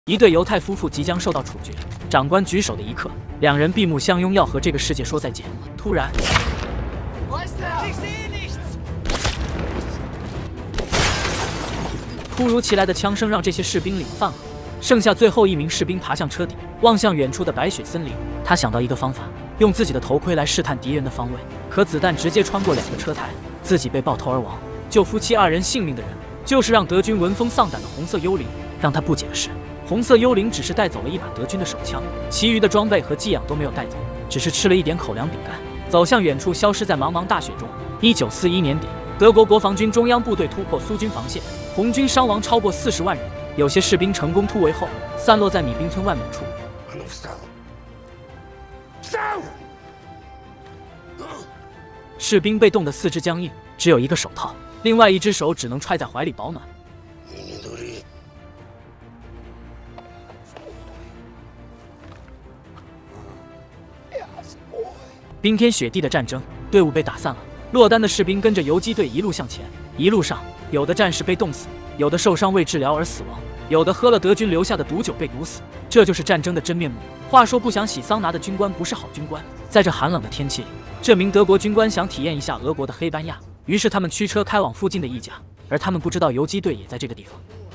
一对犹太夫妇即将受到处决，长官举手的一刻，两人闭目相拥，要和这个世界说再见。突然，突如其来的枪声让这些士兵领了饭盒。剩下最后一名士兵爬向车顶，望向远处的白雪森林。他想到一个方法，用自己的头盔来试探敌人的方位。可子弹直接穿过2个车台，自己被爆头而亡。救夫妻2人性命的人，就是让德军闻风丧胆的红色幽灵。让他不解的是，红色幽灵只是带走了一把德军的手枪，其余的装备和寄养都没有带走，只是吃了一点口粮饼干，走向远处，消失在茫茫大雪中。1941年底，德国国防军中央部队突破苏军防线，红军伤亡超过40万人。有些士兵成功突围后，散落在米兵村外某处。士兵被冻得四肢僵硬，只有一个手套，另外一只手只能揣在怀里保暖。冰天雪地的战争，队伍被打散了。落单的士兵跟着游击队一路向前，一路上，有的战士被冻死，有的受伤未治疗而死亡，有的喝了德军留下的毒酒被毒死。这就是战争的真面目。话说不想洗桑拿的军官不是好军官。在这寒冷的天气里，这名德国军官想体验一下俄国的黑斑亚，于是他们驱车开往附近的一家，而他们不知道游击队也在这个地方。